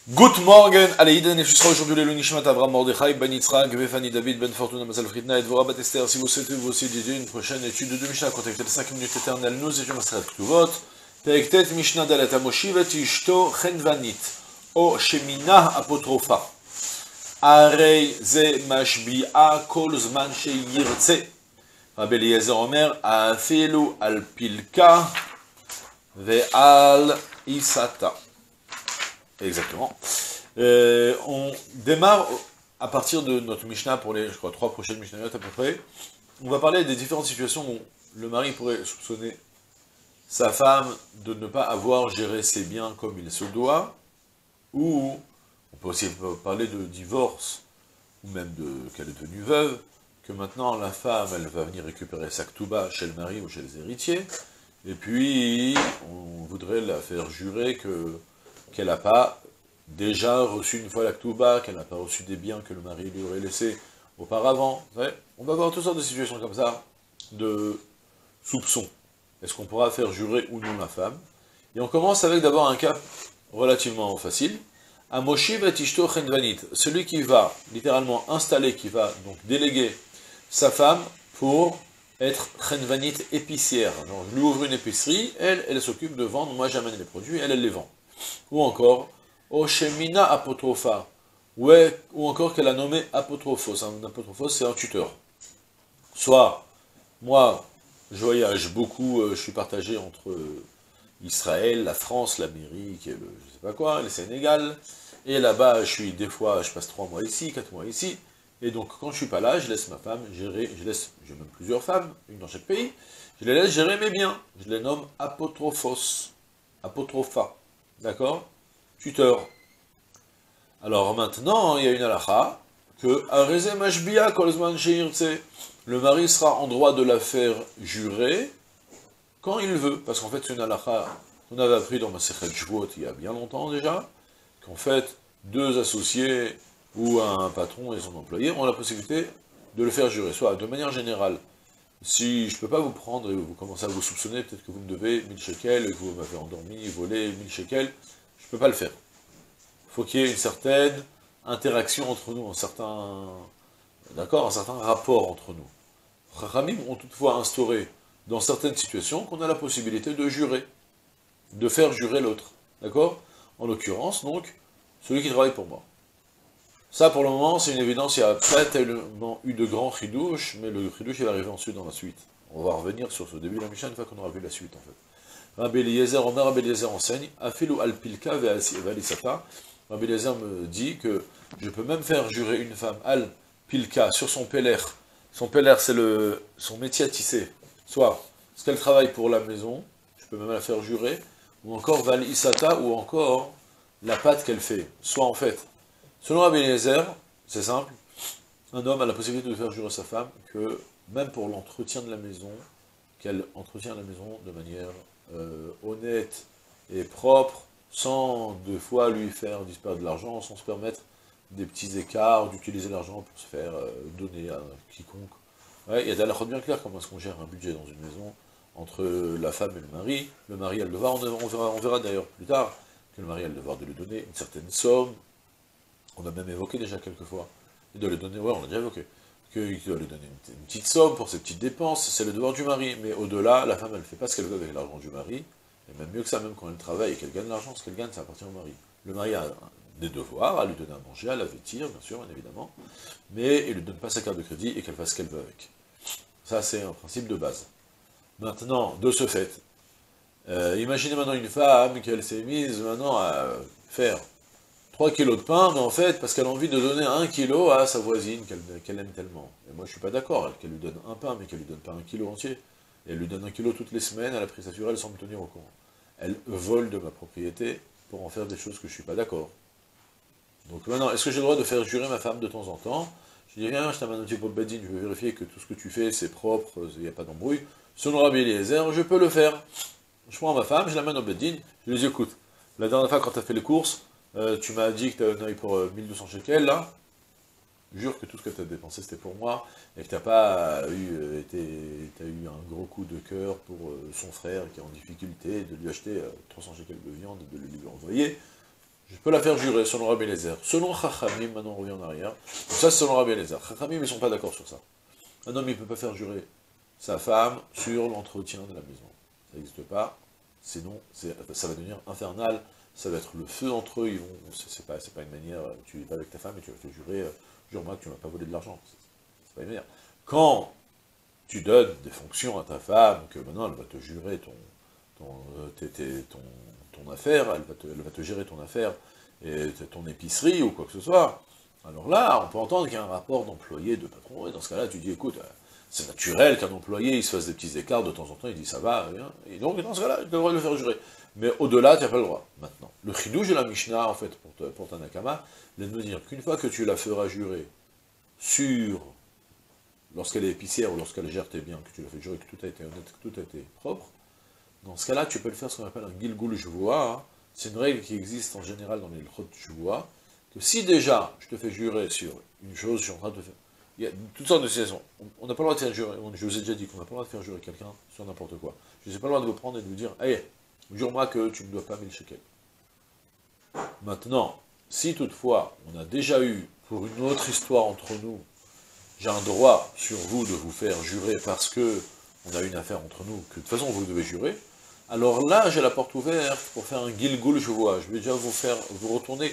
Good morning, allez, Iden, et je serai aujourd'hui le Nishmat Avram Mordechai, Ben Yitzhak, Befani David, Ben Fortuna, Mazal Fritna, et Dvorah Bat Esther. Si vous souhaitez vous aussi dédier une prochaine étude de Mishnah, contactez les 5 minutes éternelles, nous étions Masrat Ktuvot, Periktet Mishnah Dalet Amoshivet Ishto Chenvanit, O Shemina Apotropha, Arei Ze Mashbi'a Kol Zman Sheyirtze, Rabbi Eliezer Omer, Afilu Al Pilka, Ve'al Isata. Exactement. On démarre à partir de notre Mishnah pour les, je crois, 3 prochaines Mishnayot à peu près. On va parler des différentes situations où le mari pourrait soupçonner sa femme de ne pas avoir géré ses biens comme il se doit, ou on peut aussi parler de divorce, ou même qu'elle est devenue veuve, que maintenant la femme, elle va venir récupérer sa ktouba chez le mari ou chez les héritiers, et puis on voudrait la faire jurer qu'elle n'a pas déjà reçu une fois la ktouba, qu'elle n'a pas reçu des biens que le mari lui aurait laissés auparavant. On va avoir toutes sortes de situations comme ça, de soupçons. Est-ce qu'on pourra faire jurer ou non la femme? Et on commence avec d'abord un cas relativement facile. Amoshi vatishto chenvanit, celui qui va littéralement installer, qui va donc déléguer sa femme pour être chenvanit épicière. Donc, je lui ouvre une épicerie, elle s'occupe de vendre, moi j'amène les produits, elle les vend. Ou encore, Oshemina apotropha, ou encore qu'elle a nommé apotrophos. Un apotrophos, c'est un tuteur. Soit, moi, je voyage beaucoup, je suis partagé entre Israël, la France, l'Amérique, et je sais pas quoi, le Sénégal, et là-bas, des fois, je passe 3 mois ici, 4 mois ici, et donc, quand je suis pas là, je laisse ma femme gérer, j'ai même plusieurs femmes, une dans chaque pays, je les laisse gérer mes biens, je les nomme apotrophos, apotropha. D'accord? Tuteur. Alors maintenant, il y a une halakha, que Areze Mashbia Kolzman Sheirtse, le mari sera en droit de la faire jurer quand il veut. Parce qu'en fait, c'est une halakha qu'on avait appris dans Masechet Shvuot il y a bien longtemps déjà, qu'en fait, 2 associés ou un patron et son employé ont la possibilité de le faire jurer. Soit de manière générale, si je ne peux pas vous prendre et vous commencez à vous soupçonner, peut-être que vous me devez 1000 shekels, et que vous m'avez endormi, volé 1000 shekels, je ne peux pas le faire. Il faut qu'il y ait une certaine interaction entre nous, un certain rapport entre nous. Chachamim ont toutefois instauré, dans certaines situations, qu'on a la possibilité de jurer, de faire jurer l'autre. D'accord? En l'occurrence, donc, celui qui travaille pour moi. Ça, pour le moment, c'est une évidence, il n'y a pas tellement eu de grands chidouches, mais le chidouche, il va arriver ensuite dans la suite. On va revenir sur ce début de la Mishnah une fois qu'on aura vu la suite, en fait. Rabbi Eliezer, Rabbi Eliezer enseigne, Afilu al pilka ve'alisata. Rabbi Eliezer me dit que je peux même faire jurer une femme al pilka sur son peler. Son peler, c'est son métier à tisser. Soit ce qu'elle travaille pour la maison, je peux même la faire jurer, ou encore val isata, ou encore la pâte qu'elle fait. Soit en fait, selon Rabbi Eliezer, c'est simple, un homme a la possibilité de faire jurer sa femme que même pour l'entretien de la maison, qu'elle entretient la maison de manière honnête et propre, sans 2 fois lui faire disparaître de l'argent, sans se permettre des petits écarts, d'utiliser l'argent pour se faire donner à quiconque. Ouais, il y a des halachot bien claires comment est-ce qu'on gère un budget dans une maison, entre la femme et le mari. Le mari a le devoir, on verra d'ailleurs plus tard, que le mari a le devoir de lui donner une certaine somme. On a même évoqué déjà quelques fois. Il doit lui donner, ouais, on l'a déjà évoqué. Qu'il doit lui donner une petite somme pour ses petites dépenses, c'est le devoir du mari. Mais au-delà, la femme, elle ne fait pas ce qu'elle veut avec l'argent du mari. Et même mieux que ça, même quand elle travaille et qu'elle gagne l'argent, ce qu'elle gagne, ça appartient au mari. Le mari a des devoirs, à lui donner à manger, à la vêtir, bien sûr, bien évidemment. Mais il ne lui donne pas sa carte de crédit et qu'elle fasse ce qu'elle veut avec. Ça, c'est un principe de base. Maintenant, de ce fait, imaginez maintenant une femme qu'elle s'est mise maintenant à faire 3 kilos de pain, mais en fait, parce qu'elle a envie de donner 1 kilo à sa voisine qu'elle aime tellement. Et moi, je suis pas d'accord, qu'elle lui donne un pain, mais qu'elle lui donne pas 1 kilo entier. Et elle lui donne 1 kilo toutes les semaines, elle a pris sa surelle sans me tenir au courant. Elle vole de ma propriété pour en faire des choses que je suis pas d'accord. Donc maintenant, est-ce que j'ai le droit de faire jurer ma femme de temps en temps? Je dis, viens, je t'amène un petit pot de badine, je veux vérifier que tout ce que tu fais, c'est propre, il n'y a pas d'embrouille. Selon Rabbi Eliezer, je peux le faire. Je prends ma femme, je l'amène au badine, je lui dis, écoute, la dernière fois quand tu as fait les courses, tu m'as dit que tu avais un œil pour 1200 shekels, là. Jure que tout ce que tu as dépensé, c'était pour moi, et que tu n'as pas eu, t'as eu un gros coup de cœur pour son frère qui est en difficulté, de lui acheter 300 shekels de viande et de le lui envoyer. Je peux la faire jurer selon Rabbi Eliezer. Selon Chachamim, maintenant on revient en arrière. Donc ça, c'est selon Rabbi Eliezer. Chachamim, ils ne sont pas d'accord sur ça. Un homme, il ne peut pas faire jurer sa femme sur l'entretien de la maison. Ça n'existe pas. Sinon, ça va devenir infernal. Ça va être le feu entre eux. C'est pas une manière. Tu es pas avec ta femme et tu vas te jurer, jure-moi que tu ne vas pas voler de l'argent. C'est pas une manière. Quand tu donnes des fonctions à ta femme, que maintenant elle va te jurer ton affaire, elle va te gérer ton affaire et ton épicerie ou quoi que ce soit, alors là, on peut entendre qu'il y a un rapport d'employé, de patron, et dans ce cas-là, tu dis, écoute, c'est naturel qu'un employé, il se fasse des petits écarts de temps en temps, il dit, ça va, rien, et donc, dans ce cas-là, tu devrais le faire jurer. Mais au-delà, tu n'as pas le droit, maintenant. Le chidouche de la Mishnah, en fait, pour ta Nakama, c'est de nous dire qu'une fois que tu la feras jurer sur, lorsqu'elle est épicière ou lorsqu'elle gère tes biens, que tu la fais jurer que tout a été honnête, que tout a été propre, dans ce cas-là, tu peux le faire ce qu'on appelle un Gilgul Shvoa. C'est une règle qui existe en général dans les Lchot Shvoa, que si déjà je te fais jurer sur une chose, je suis en train de te faire. Il y a toutes sortes de situations. On n'a pas le droit de faire jurer, je vous ai déjà dit qu'on n'a pas le droit de faire jurer quelqu'un sur n'importe quoi. Je n'ai pas le droit de vous prendre et de vous dire, hey, jure-moi que tu ne dois pas 1000 shekels. Maintenant, si toutefois on a déjà eu, pour une autre histoire entre nous, j'ai un droit sur vous de vous faire jurer parce que on a une affaire entre nous, que de toute façon vous devez jurer, alors là j'ai la porte ouverte pour faire un Gilgul Shvoa. Je vais déjà vous retourner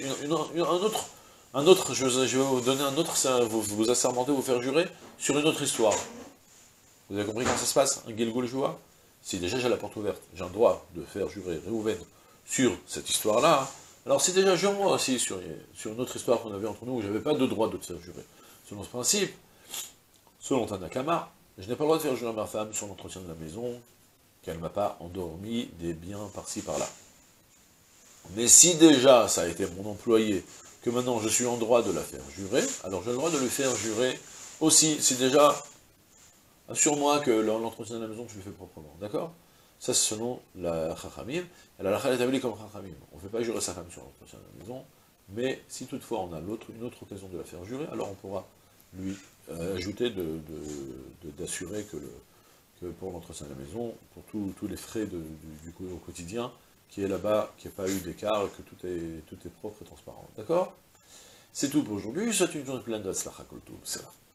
un autre, je vais vous donner un autre, vous assermenter, vous faire jurer sur une autre histoire. Vous avez compris comment ça se passe, un Gilgul Shvoa? Si déjà j'ai la porte ouverte, j'ai un droit de faire jurer Réhouven sur cette histoire-là, alors si déjà jure-moi aussi sur une autre histoire qu'on avait entre nous, où j'avais pas de droit de te faire jurer. Selon ce principe, selon Tanakama, je n'ai pas le droit de faire jurer ma femme sur l'entretien de la maison, qu'elle ne m'a pas endormi des biens par-ci par-là. Mais si déjà ça a été mon employé, que maintenant je suis en droit de la faire jurer, alors j'ai le droit de le faire jurer aussi, si déjà, assure-moi que l'entretien de la maison tu le fais proprement, d'accord? Ça c'est selon la Chachamim, et la Lacha est établie comme Chachamim. On ne fait pas jurer sa femme sur l'entretien de la maison, mais si toutefois on a une autre occasion de la faire jurer, alors on pourra lui ajouter d'assurer que pour l'entretien de la maison, pour tous les frais au quotidien, qui est là-bas, qu'il n'y a pas eu d'écart, que tout est propre et transparent. D'accord? C'est tout pour aujourd'hui, je souhaite une journée pleine de Tzlacha Kol Tov.